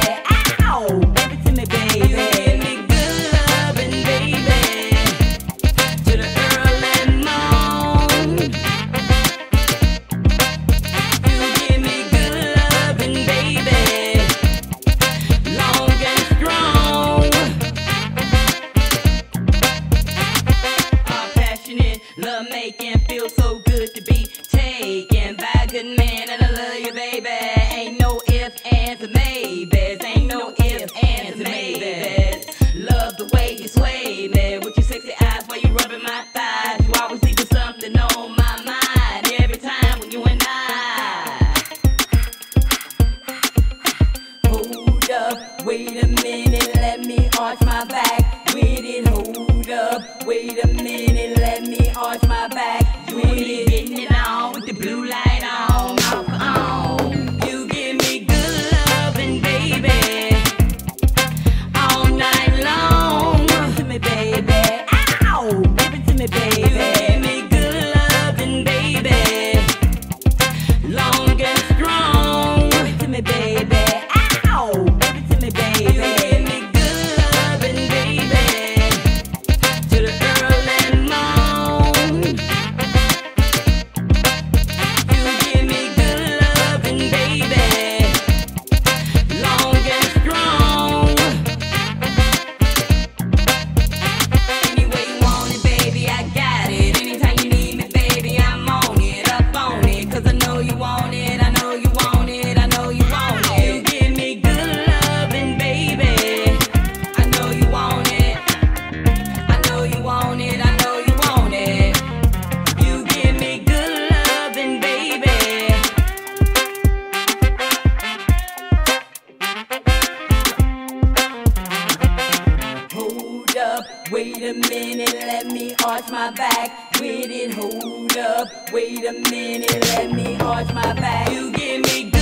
Ow, give it to me, baby. You give me good loving, baby, to the early morn. You give me good loving, baby, long and strong. Our passionate love making feels so good to be taken by a good man, and I love you, baby. Ain't no ifs, ands, or maybes. Ain't no ifs, ands, or maybes. Love the way you sway me with your sexy eyes while you rubbing my thighs. You always leaving something on my mind every time when you and I. Hold up, wait a minute, let me arch my back with it. Hold up, wait a minute, let me arch my back with it. Getting it on with the blue light on, off on. You give me good loving, baby, all night long. Give it to me, baby. Ow, give it to me, baby. You give me good loving, baby, long and strong. Give it to me, baby. Ow, give it to me, baby. You give me good loving, baby, to the early morn. You give me good loving, baby, long and strong. Any way you want it, baby, I got it. Anytime you need me, baby, I'm on it, up on it. 'Cause I know you want it, I know you want it, I know you want it. You give me good loving, baby, I know you want it, I know you want it, I know you want it. You give me good loving, baby. Hold up, wait a minute, let me arch my back with it. Hold up, wait a minute, let me arch my back. You give me